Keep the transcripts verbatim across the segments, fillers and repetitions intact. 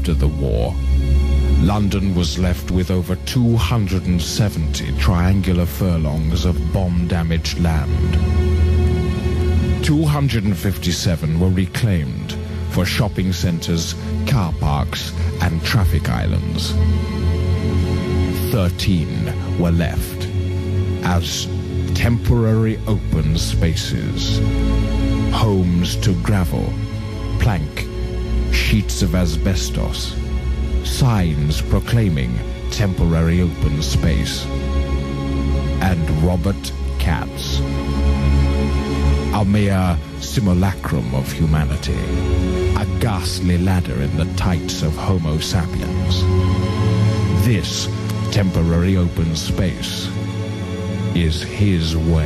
After the war, London was left with over two hundred seventy triangular furlongs of bomb-damaged land. two hundred fifty-seven were reclaimed for shopping centres, car parks and traffic islands. thirteen were left as temporary open spaces, homes to gravel, plank, sheets of asbestos, signs proclaiming temporary open space, and Robert Katz, a mere simulacrum of humanity, a ghastly ladder in the tights of Homo sapiens. This temporary open space is his way.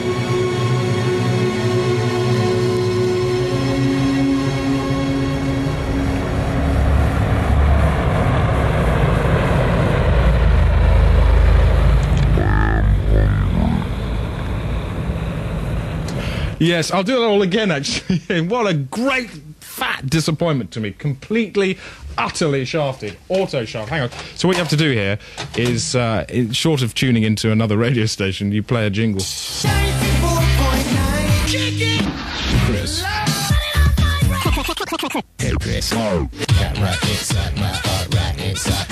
Yes, I'll do it all again, actually. What a great, fat disappointment to me. Completely, utterly shafted. Auto-shaft. Hang on. So what you have to do here is, uh, is, short of tuning into another radio station, you play a jingle. Chris. Hey, Chris. Cat right inside my heart, right inside.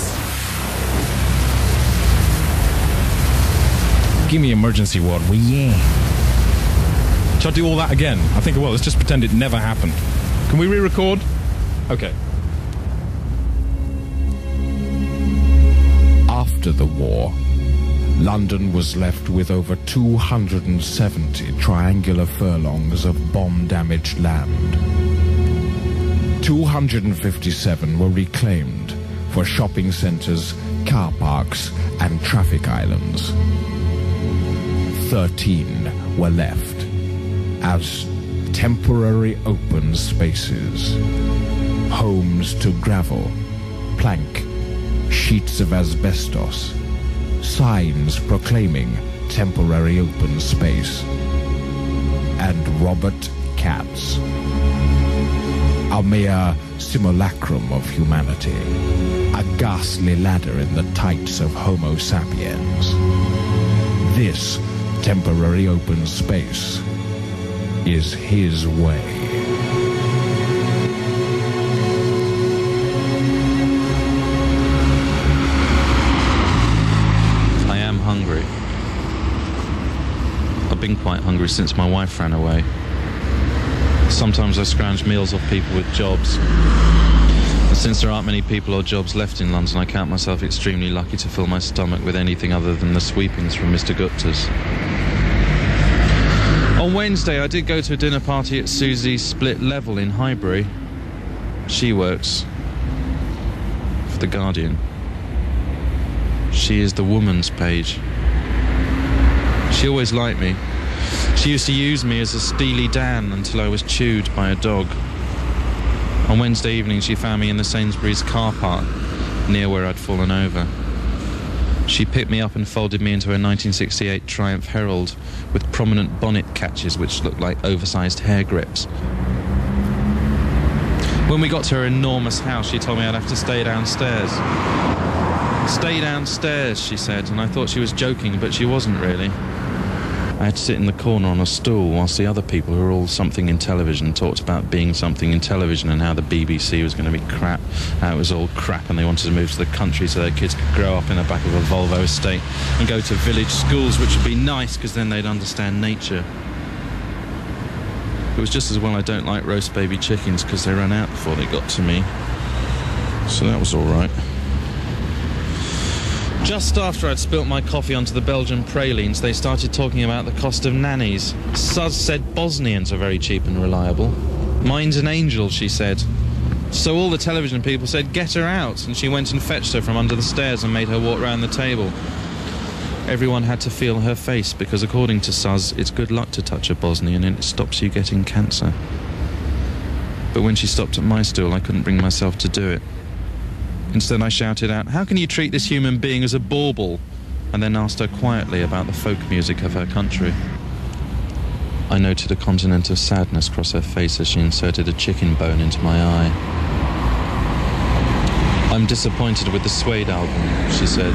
Give me emergency ward, will ya? Shall I do all that again? I think I will. Let's just pretend it never happened. Can we re-record? Okay. After the war, London was left with over two hundred seventy triangular furlongs of bomb-damaged land. two hundred fifty-seven were reclaimed for shopping centres, car parks and traffic islands. thirteen were left as temporary open spaces, homes to gravel, plank, sheets of asbestos, signs proclaiming temporary open space, and Robert Katz, a mere simulacrum of humanity, a ghastly ladder in the tights of Homo sapiens. This temporary open space is his way. I am hungry. I've been quite hungry since my wife ran away. Sometimes I scrounge meals off people with jobs. And since there aren't many people or jobs left in London, I count myself extremely lucky to fill my stomach with anything other than the sweepings from Mister Gupta's. On Wednesday, I did go to a dinner party at Susie's Split Level in Highbury. She works for The Guardian. She is the woman's page. She always liked me. She used to use me as a Steely Dan until I was chewed by a dog. On Wednesday evening, she found me in the Sainsbury's car park near where I'd fallen over. She picked me up and folded me into a nineteen sixty-eight Triumph Herald with prominent bonnet catches which looked like oversized hair grips. When we got to her enormous house, she told me I'd have to stay downstairs. Stay downstairs, she said, and I thought she was joking, but she wasn't really. I had to sit in the corner on a stool whilst the other people who were all something in television talked about being something in television and how the B B C was going to be crap, how it was all crap and they wanted to move to the country so their kids could grow up in the back of a Volvo estate and go to village schools, which would be nice because then they'd understand nature. It was just as well I don't like roast baby chickens because they ran out before they got to me. So that was all right. Just after I'd spilt my coffee onto the Belgian pralines, they started talking about the cost of nannies. Suz said Bosnians are very cheap and reliable. Mine's an angel, she said. So all the television people said, get her out, and she went and fetched her from under the stairs and made her walk round the table. Everyone had to feel her face, because according to Suz, it's good luck to touch a Bosnian and it stops you getting cancer. But when she stopped at my stool, I couldn't bring myself to do it. Instead, I shouted out, how can you treat this human being as a bauble? And then asked her quietly about the folk music of her country. I noted a continent of sadness cross her face as she inserted a chicken bone into my eye. I'm disappointed with the Suede album, she said.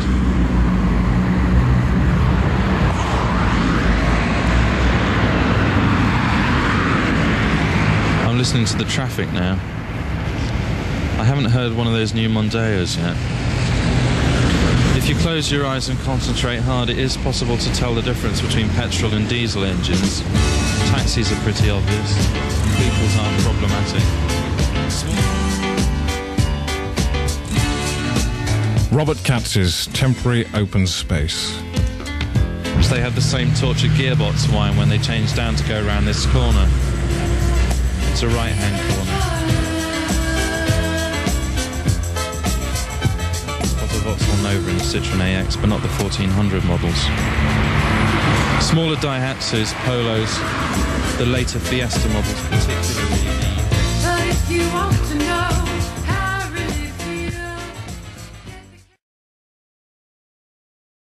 I'm listening to the traffic now. I haven't heard one of those new Mondeos yet. If you close your eyes and concentrate hard, it is possible to tell the difference between petrol and diesel engines. Taxis are pretty obvious. Beetles aren't problematic. Robert Katz's Temporary Open Space. They had the same tortured gearbox whine when they changed down to go around this corner. It's a right-hand corner. Got a Vauxhall Nova in the Citroën A X, but not the fourteen hundred models. Smaller Daihatsus, Polos, the later Fiesta models particularly.